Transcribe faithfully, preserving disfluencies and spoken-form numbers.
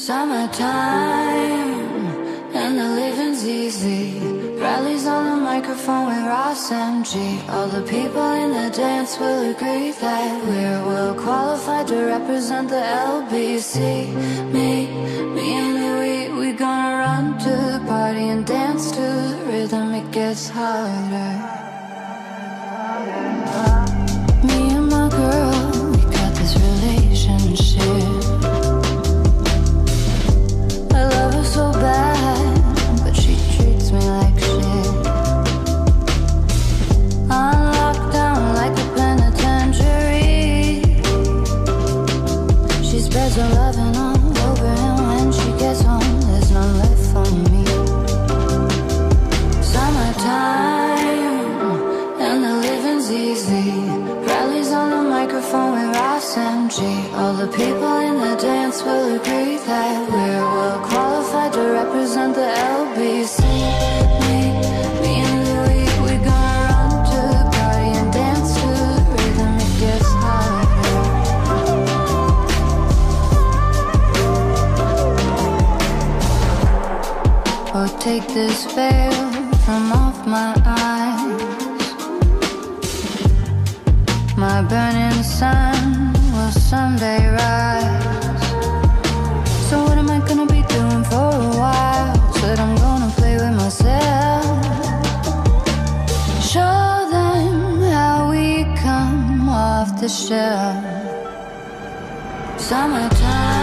Summertime, and the living's easy. Rallies on the microphone with Ross M G. All the people in the dance will agree that we're well qualified to represent the L B C. Me, me and Louis, we gonna run to the party and dance to the rhythm. It gets harder. Me and my girl, we got this relationship. I love her so bad, but she treats me like shit. I'm locked down like a penitentiary. She spreads her loving all over, and when she gets home, there's none left for me. Summertime, and the living's easy. Rallies on the microphone with Ross M G. All the people in the dance will agree that we're well qualified to represent the L B C. Me, me and Louis, we gonna run to the party and dance to the rhythm. It gets harder. Oh, take this veil from off my eyes. My burning sun will someday rise. So what am I gonna be doing for a while? Said I'm gonna play with myself. Show them how we come off the shelf. Summertime.